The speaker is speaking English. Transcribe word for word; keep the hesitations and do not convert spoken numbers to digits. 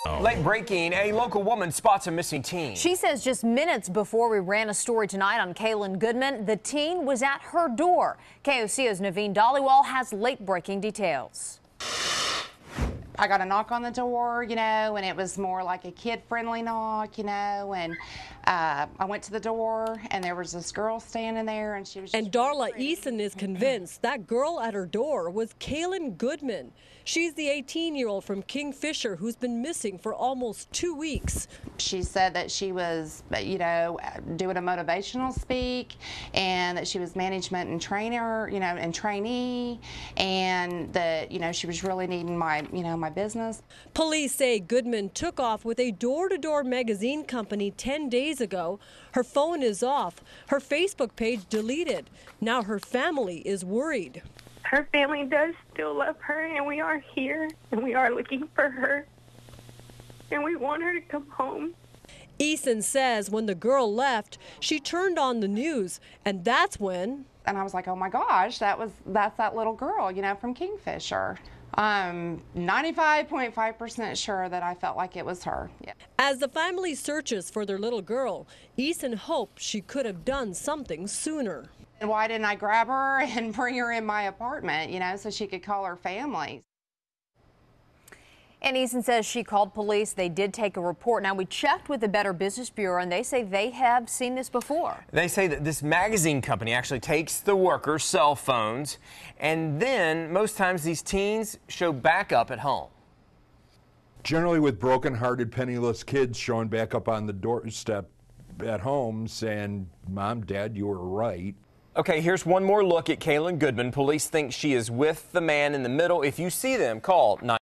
Late breaking, a local woman spots a missing teen. She says just minutes before we ran a story tonight on Kaylin Goodman, the teen was at her door. K O C O's Naveen Dhaliwal has late breaking details. I got a knock on the door, you know, and it was more like a kid-friendly knock, you know, and uh, I went to the door, and there was this girl standing there, and she was just And Darla Eason is convinced that girl at her door was Kaylin Goodman. She's the eighteen-year-old from Kingfisher who's been missing for almost two weeks. She said that she was, you know, doing a motivational speak, and that she was management and trainer, you know, and trainee, and that, you know, she was really needing my, you know, my business. Police say Goodman took off with a door-to-door magazine company ten days ago. Her phone is off, her Facebook page deleted. Now her family is worried. Her family does still love her, and we are here, and we are looking for her, and we want her to come home. Eason says when the girl left, she turned on the news, and that's when... And I was like, oh my gosh, that was that's that little girl, you know, from Kingfisher. I'm ninety-five point five percent sure that I felt like it was her. Yeah. As the family searches for their little girl, Eason hoped she could have done something sooner. And why didn't I grab her and bring her in my apartment, you know, so she could call her family? And Eason says she called police. They did take a report. Now, we checked with the Better Business Bureau, and they say they have seen this before. They say that this magazine company actually takes the workers' cell phones, and then most times these teens show back up at home. Generally with broken-hearted, penniless kids showing back up on the doorstep at home saying, Mom, Dad, you were right. Okay, here's one more look at Kaylin Goodman. Police think she is with the man in the middle. If you see them, call nine.